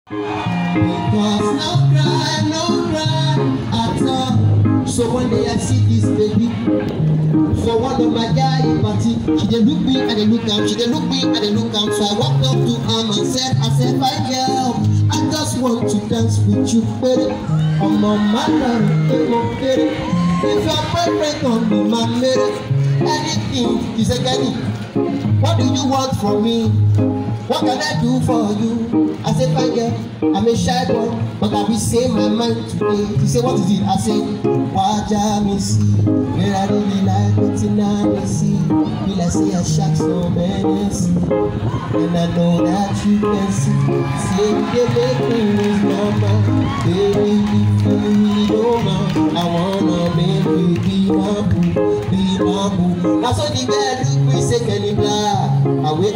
Because no cry at all. So one day I see this baby for one of my guy party. She dey look me and they look out. She dey look me and they look out. So I walked up to her and said, fine girl, I just want to dance with you, baby. I'm on my love, baby. If your boyfriend don't be my lady, anything is a Kenny. What do you want from me? What can I do for you? I said, fine girl, I'm a shy boy, but I will say my mind today. She said, what is it? I said, Waja me see, where I really like what you now see. Will I say I shot so many see, and I know that you can see. Say they make me lose my mind, baby, if you really don't know, I wanna make you be my boo, be my boo. That's what the girl look me say, Kenny Black. Away.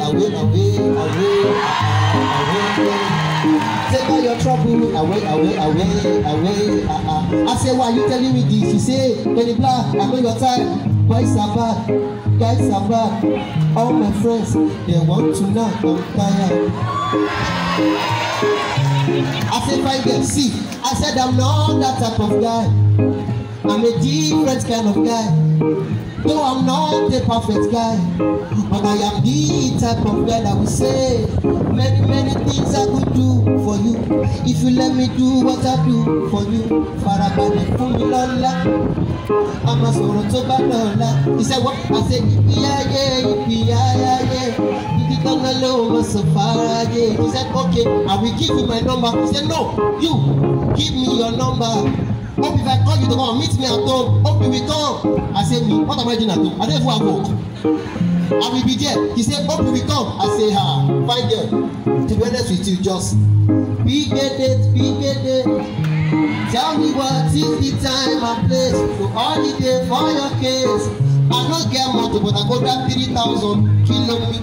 Take all your trouble away. I say, why you telling me this? She say, Kenny Black, I know your time. Guys are bad. All my friends, they want to know I'm tired. I say, fine girl, see, I said I'm not that type of guy. I'm a different kind of guy. Though I'm not a perfect guy, but I am the type of guy that will say many things I could do for you. If you let me do what I do for you, Farabale Fumilola, I'm a sort of Balola. He said, what? I said, yeah. You come alone, so far, yeah. He said, okay, I will give you my number. He said, no, you give me your number. Hope if I call you to come meet me at home, hope you will come. I said, me, what am I doing at home? I don't even have work. I will be there. He said, hope you will come. I say, fine girl. To be honest with you, just big date. Tell me what is the time and place to holiday for your case. I don't get much, but I go grab 3,000 kilometers.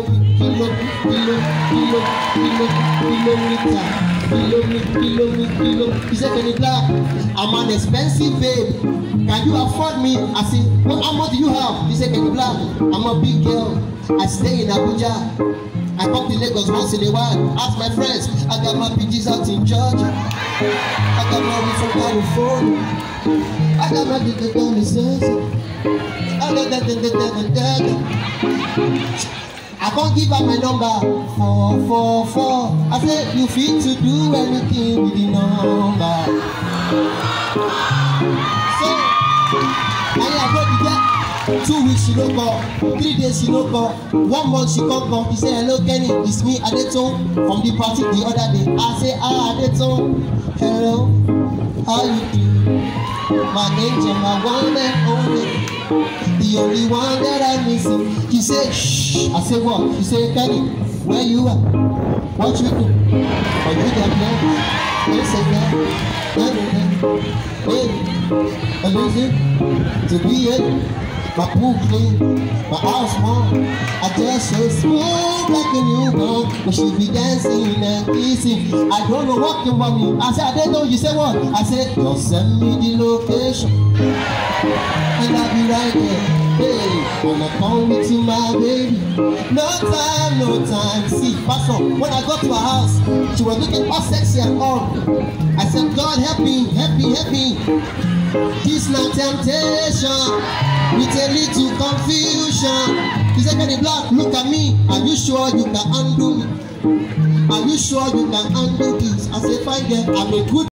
He said, Kenny Black, I'm an expensive babe. Can you afford me? I said, well, how much do you have? He said, Kenny Black, I'm a big girl. I stay in Abuja. I come to Lagos once in a while. Ask my friends. I got my PGs out in Georgia. I got my weed from California. I got my dick on the sense. I can't give her my number. 444. I said, you fit to do anything with the number. So, I got to get 2 weeks she no call, 3 days she no call, 1 month she can't come. He said, hello Kenny, it's me Adeton from the party the other day. I say, Adeton, hello, how you do? My angel, my one and only, the only one that I'm missing. He said, shh. I said, what? He said, Kenny, where you are? What you do? Are you there, man? He said, no. Hey, I listen to be it. My pool clean, my house warm. I just so smooth like a newborn. But she be dancing and kissing. I don't know what came from me. I said, I didn't know. You said what? I said, just send me the location, and I'll be right there. Hey, when I come with you, my baby. No time. See, Pastor, when I got to her house, she was looking all sexy and all. I said, God help me. This not temptation, with a little confusion. He said, Kenny Black, look at me. Are you sure you can undo me? Are you sure you can undo this? I said, fine girl, I'm a good